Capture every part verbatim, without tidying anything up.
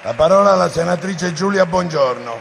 La parola alla senatrice Giulia Bongiorno.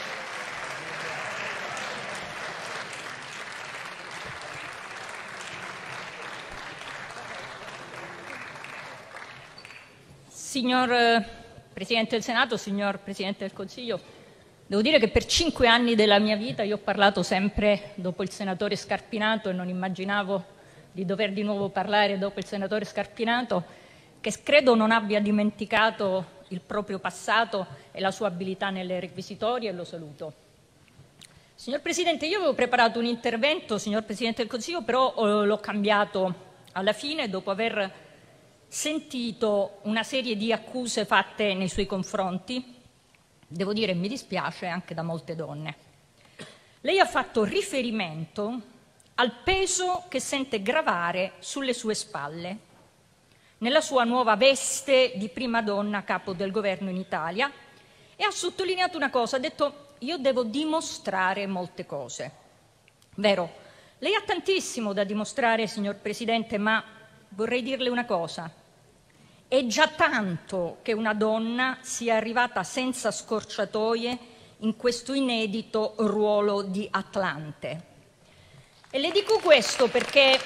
Signor Presidente del Senato, signor Presidente del Consiglio, devo dire che per cinque anni della mia vita io ho parlato sempre dopo il senatore Scarpinato e non immaginavo di dover di nuovo parlare dopo il senatore Scarpinato, che credo non abbia dimenticato il proprio passato e la sua abilità nelle requisitorie, e lo saluto. Signor Presidente, io avevo preparato un intervento, signor Presidente del Consiglio, però eh, l'ho cambiato alla fine dopo aver sentito una serie di accuse fatte nei suoi confronti, devo dire, mi dispiace, anche da molte donne. Lei ha fatto riferimento al peso che sente gravare sulle sue spalle nella sua nuova veste di prima donna capo del governo in Italia, e ha sottolineato una cosa, ha detto: io devo dimostrare molte cose. Vero, lei ha tantissimo da dimostrare, signor Presidente, ma vorrei dirle una cosa: è già tanto che una donna sia arrivata senza scorciatoie in questo inedito ruolo di Atlante. E le dico questo perché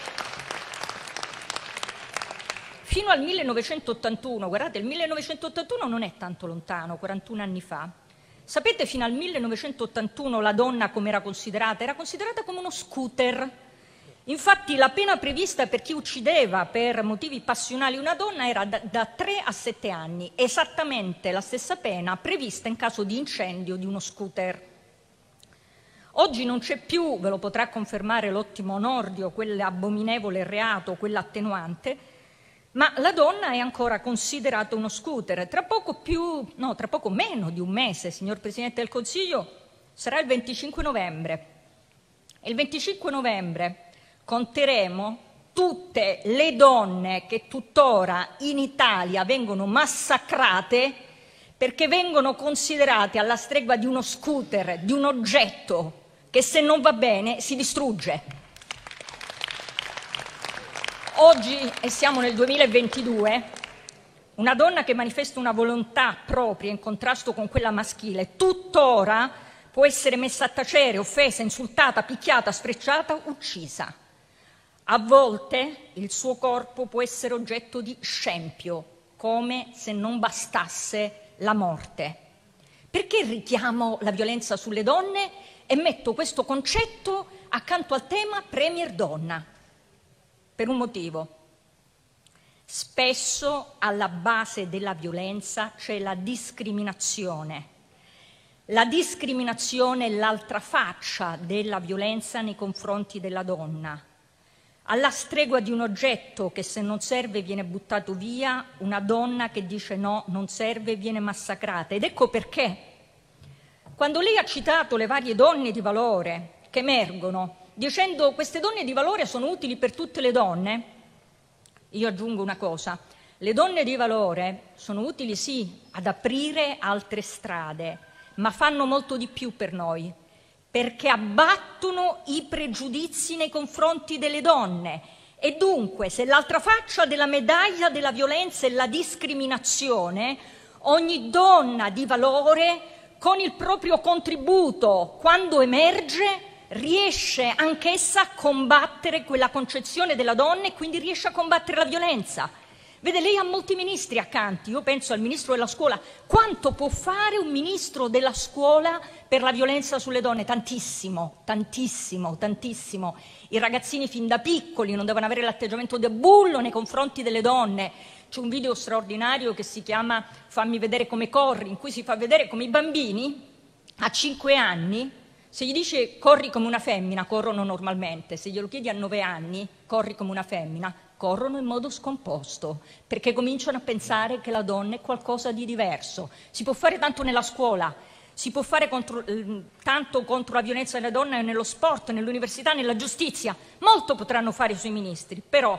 fino al millenovecentottantuno, guardate, il millenovecentottantuno non è tanto lontano, quarantuno anni fa. Sapete fino al millenovecentottantuno la donna come era considerata? Era considerata come uno scooter. Infatti la pena prevista per chi uccideva per motivi passionali una donna era da, da tre a sette anni, esattamente la stessa pena prevista in caso di incendio di uno scooter. Oggi non c'è più, ve lo potrà confermare l'ottimo Nordio, quell'abominevole reato, quell'attenuante, ma la donna è ancora considerata uno scooter. Tra poco più, no, tra poco meno di un mese, signor Presidente del Consiglio, sarà il venticinque novembre. E il venticinque novembre conteremo tutte le donne che tuttora in Italia vengono massacrate perché vengono considerate alla stregua di uno scooter, di un oggetto che se non va bene si distrugge. Oggi, e siamo nel duemilaventidue, una donna che manifesta una volontà propria in contrasto con quella maschile tuttora può essere messa a tacere, offesa, insultata, picchiata, sfrecciata, uccisa. A volte il suo corpo può essere oggetto di scempio, come se non bastasse la morte. Perché richiamo la violenza sulle donne e metto questo concetto accanto al tema Premier donna? Per un motivo. Spesso alla base della violenza c'è la discriminazione. La discriminazione è l'altra faccia della violenza nei confronti della donna. Alla stregua di un oggetto che se non serve viene buttato via, una donna che dice no, non serve, viene massacrata. Ed ecco perché, quando lei ha citato le varie donne di valore che emergono, dicendo queste donne di valore sono utili per tutte le donne, io aggiungo una cosa: le donne di valore sono utili sì ad aprire altre strade, ma fanno molto di più per noi, perché abbattono i pregiudizi nei confronti delle donne. E dunque, se l'altra faccia della medaglia della violenza è la discriminazione, ogni donna di valore con il proprio contributo, quando emerge, riesce anch'essa a combattere quella concezione della donna e quindi riesce a combattere la violenza. Vede, lei ha molti ministri accanti, io penso al ministro della scuola. Quanto può fare un ministro della scuola per la violenza sulle donne? Tantissimo, tantissimo, tantissimo. I ragazzini fin da piccoli non devono avere l'atteggiamento del bullo nei confronti delle donne. C'è un video straordinario che si chiama Fammi vedere come corri, in cui si fa vedere come i bambini a cinque anni, se gli dice corri come una femmina, corrono normalmente. Se glielo chiedi a nove anni, corri come una femmina, corrono in modo scomposto, perché cominciano a pensare che la donna è qualcosa di diverso. Si può fare tanto nella scuola, si può fare contro, eh, tanto contro la violenza delle donne nello sport, nell'università, nella giustizia. Molto potranno fare i suoi ministri, però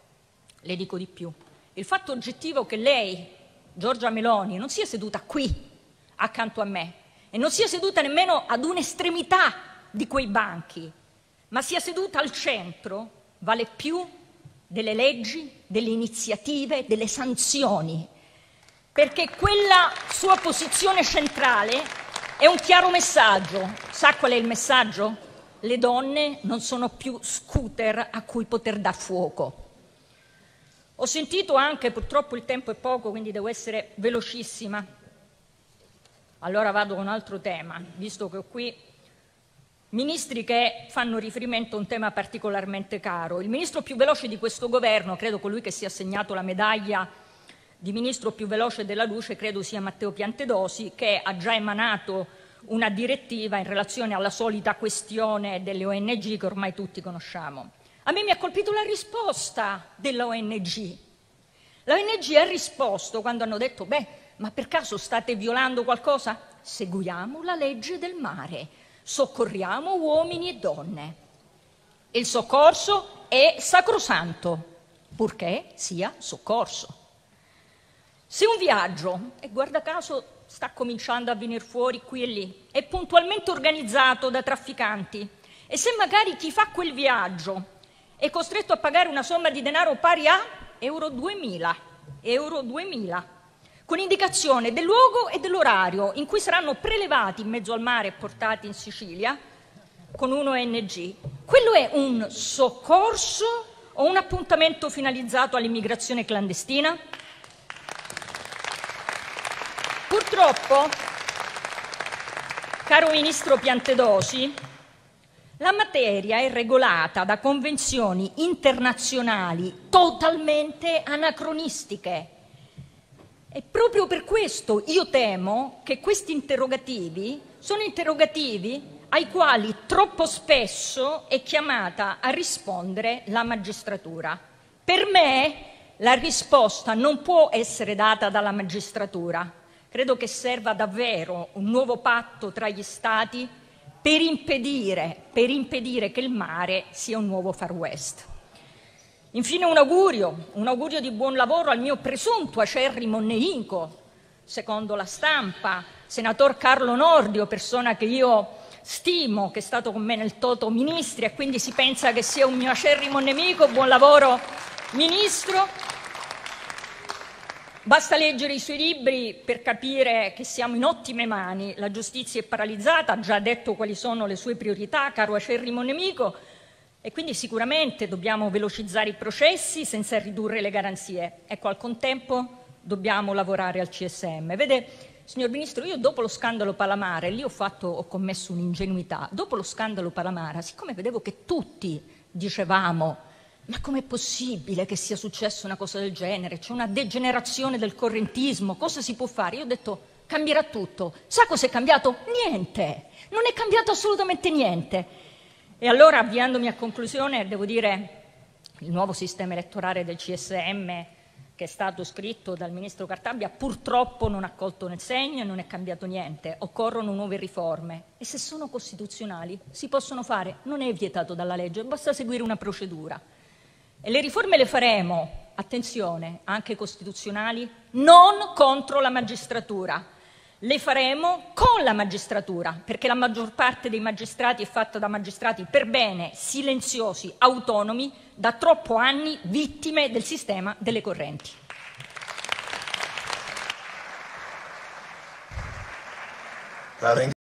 le dico di più. Il fatto oggettivo che lei, Giorgia Meloni, non sia seduta qui accanto a me e non sia seduta nemmeno ad un'estremità di quei banchi, ma sia seduta al centro, vale più delle leggi, delle iniziative, delle sanzioni. perché quella sua posizione centrale è un chiaro messaggio. Sa qual è il messaggio? Le donne non sono più scooter a cui poter dar fuoco. Ho sentito anche, purtroppo il tempo è poco, quindi devo essere velocissima, allora vado con un altro tema, visto che ho qui ministri che fanno riferimento a un tema particolarmente caro. Il ministro più veloce di questo governo, credo colui che si è assegnato la medaglia di ministro più veloce della luce, credo sia Matteo Piantedosi, che ha già emanato una direttiva in relazione alla solita questione delle O N G che ormai tutti conosciamo. A me mi ha colpito la risposta della O N G. La O N G ha risposto quando hanno detto: beh, ma per caso state violando qualcosa? Seguiamo la legge del mare, soccorriamo uomini e donne. E il soccorso è sacrosanto, purché sia soccorso. Se un viaggio, e guarda caso sta cominciando a venire fuori qui e lì, è puntualmente organizzato da trafficanti, e se magari chi fa quel viaggio è costretto a pagare una somma di denaro pari a euro duemila, euro duemila, con indicazione del luogo e dell'orario in cui saranno prelevati in mezzo al mare e portati in Sicilia con un O N G, quello è un soccorso o un appuntamento finalizzato all'immigrazione clandestina? Purtroppo, caro ministro Piantedosi, la materia è regolata da convenzioni internazionali totalmente anacronistiche. E proprio per questo io temo che questi interrogativi sono interrogativi ai quali troppo spesso è chiamata a rispondere la magistratura. Per me la risposta non può essere data dalla magistratura. Credo che serva davvero un nuovo patto tra gli Stati per impedire, per impedire che il mare sia un nuovo Far West. Infine un augurio, un augurio di buon lavoro al mio presunto acerrimo nemico, secondo la stampa, senatore Carlo Nordio, persona che io stimo, che è stato con me nel Toto Ministri e quindi si pensa che sia un mio acerrimo nemico. Buon lavoro, Ministro. Basta leggere i suoi libri per capire che siamo in ottime mani. La giustizia è paralizzata, ha già detto quali sono le sue priorità, caro acerrimo nemico, e quindi sicuramente dobbiamo velocizzare i processi senza ridurre le garanzie. Ecco, al contempo dobbiamo lavorare al C S M. Vede, signor Ministro, io dopo lo scandalo Palamara, e lì ho, fatto, ho commesso un'ingenuità, dopo lo scandalo Palamara, siccome vedevo che tutti dicevamo: ma com'è possibile che sia successa una cosa del genere? C'è una degenerazione del correntismo, cosa si può fare? Io ho detto: cambierà tutto. Sa cosa è cambiato? Niente, non è cambiato assolutamente niente. E allora, avviandomi a conclusione, devo dire il nuovo sistema elettorale del C S M che è stato scritto dal ministro Cartabia purtroppo non ha colto nel segno e non è cambiato niente. Occorrono nuove riforme e se sono costituzionali si possono fare, non è vietato dalla legge, basta seguire una procedura. E le riforme le faremo, attenzione, anche costituzionali, non contro la magistratura. Le faremo con la magistratura, perché la maggior parte dei magistrati è fatta da magistrati per bene, silenziosi, autonomi, da troppo anni vittime del sistema delle correnti. La